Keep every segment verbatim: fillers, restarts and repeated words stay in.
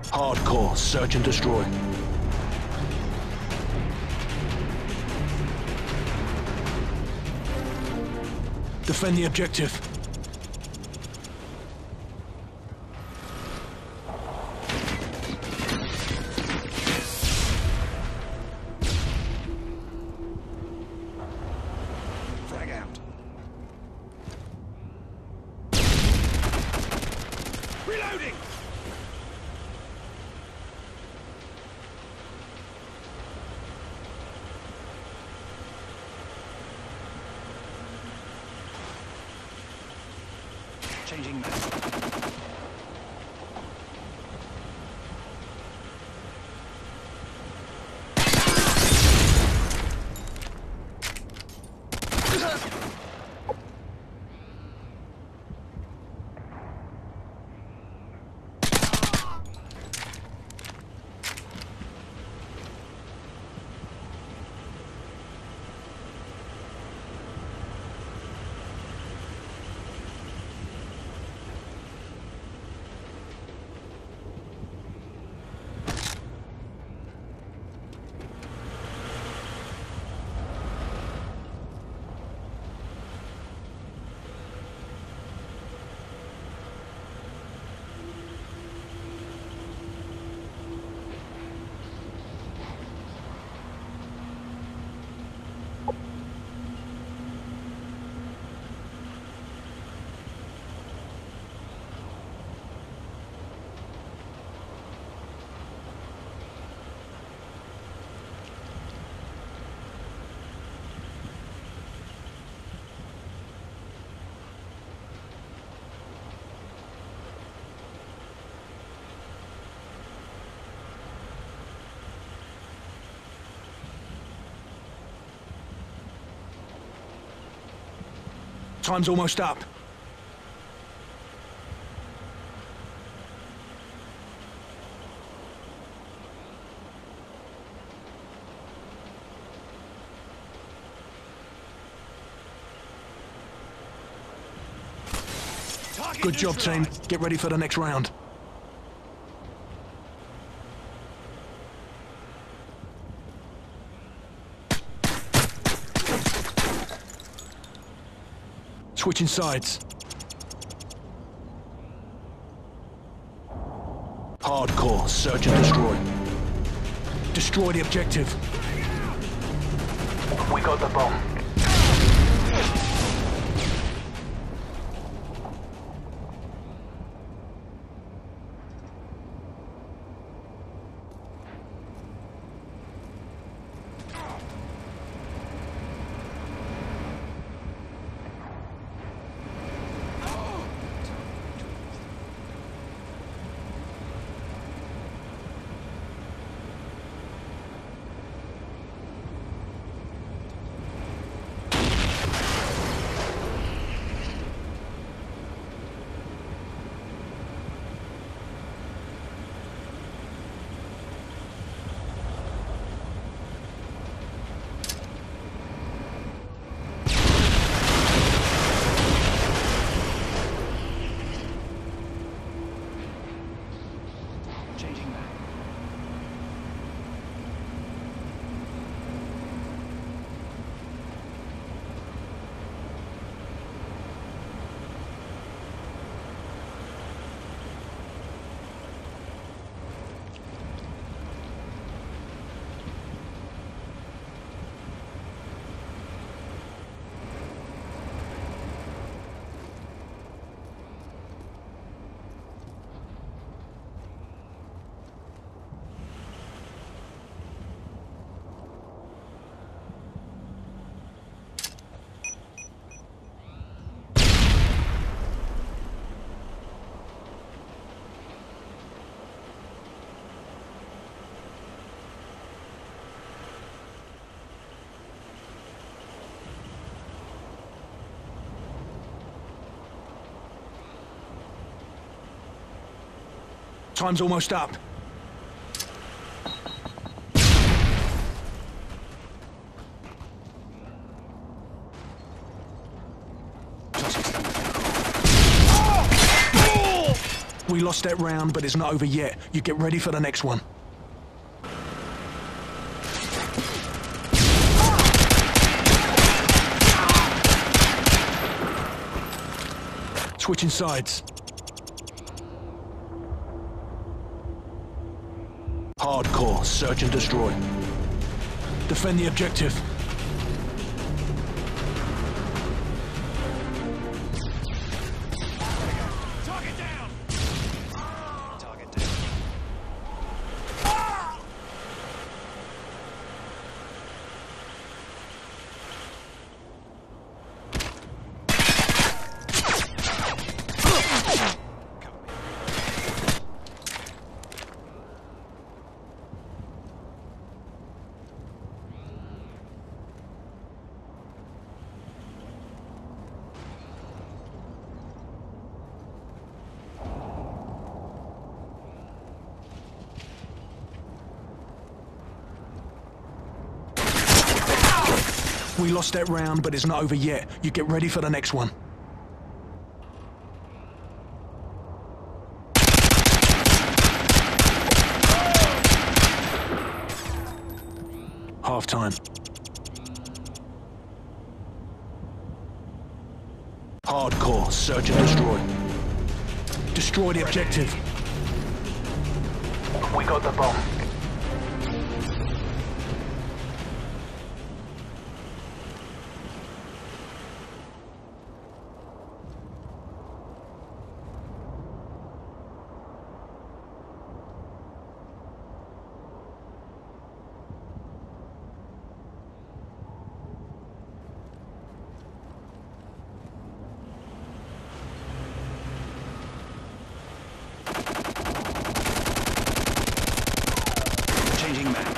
Hardcore, search and destroy. Defend the objective. Frag out. Reloading! Changing map. Time's almost up. Good job, team. Get ready for the next round. Switching sides. Hardcore, search and destroy. Destroy the objective. We got the bomb. Changing map. Time's almost up. We We lost that round, but it's not over yet. You get ready for the next one. Switching sides. Hardcore, search and destroy. Defend the objective. Target down! Target down. We lost that round, but it's not over yet. You get ready for the next one. Half time. Hardcore, search and destroy. Destroy the objective. We got the bomb. Changing map.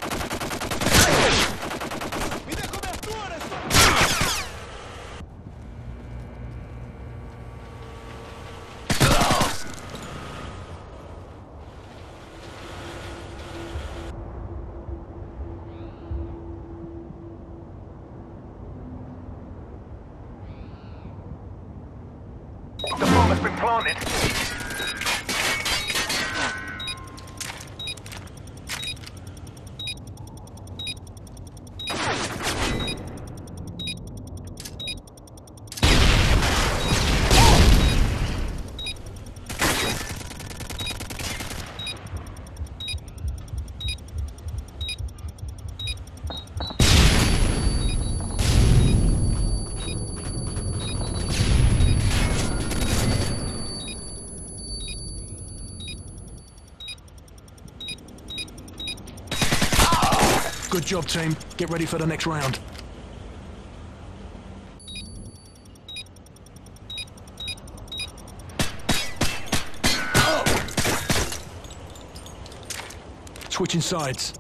The bomb has been planted. Good job, team. Get ready for the next round. Switching sides.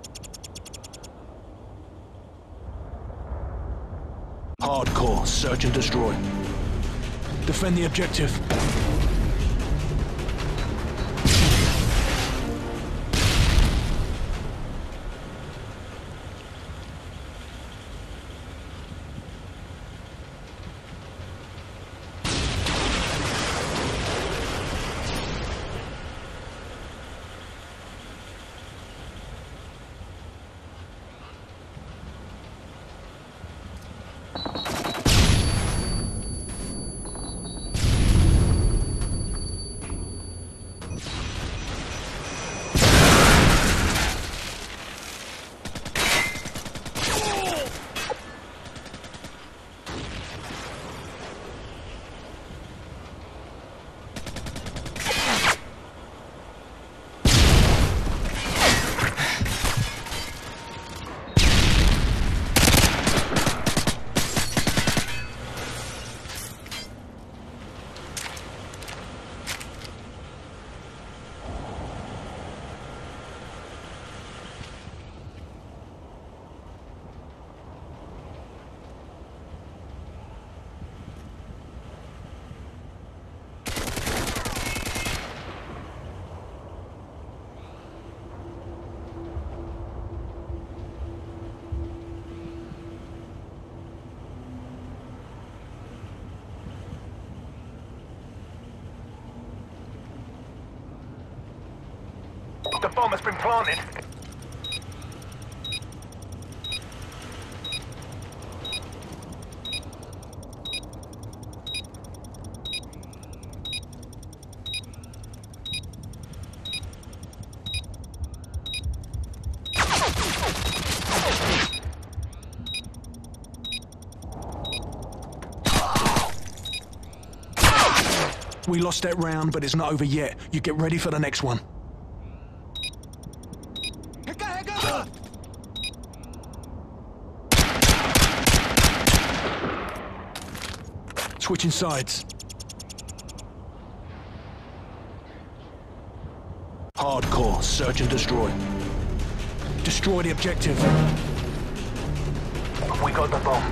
Hardcore, search and destroy. Defend the objective. bomb has been planted. We lost that round, but it's not over yet. You get ready for the next one. Switching sides. Hardcore, search and destroy. Destroy the objective. We got the bomb.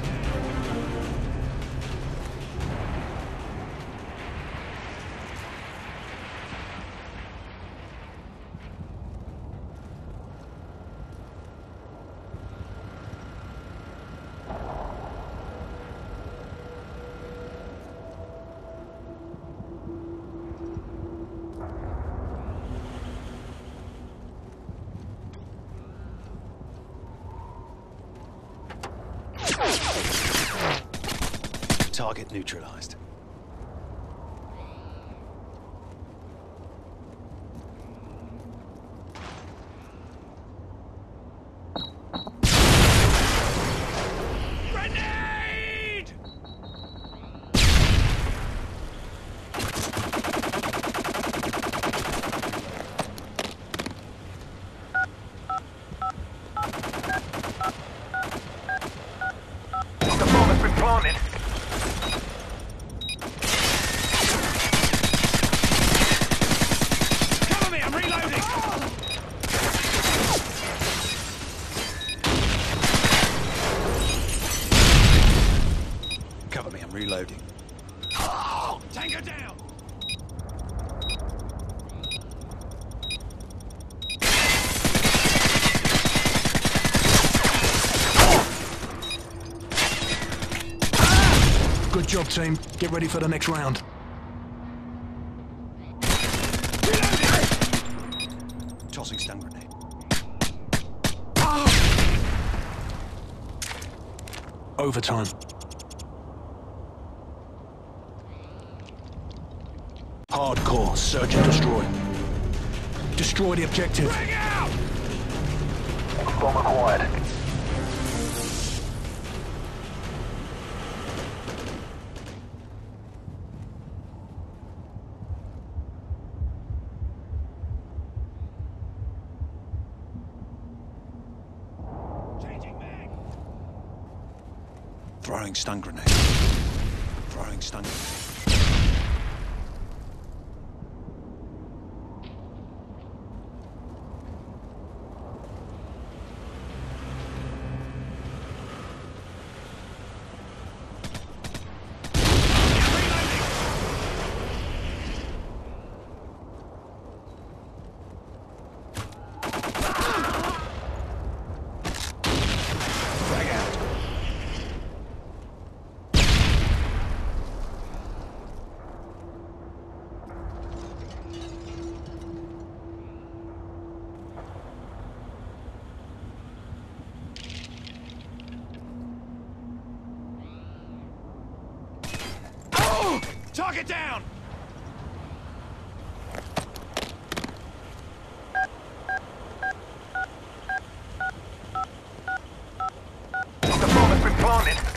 Target neutralized. Grenade! The bomb has been planted. Cover me, I'm reloading! Cover me, I'm reloading. Tango down! Good job, team. Get ready for the next round. Tossing stun grenade. Overtime. Hardcore, search and destroy. Destroy the objective. Bring out! Bomb acquired. Changing mag. Throwing stun grenade. Throwing stun grenade. Target down! The bomb has been planted.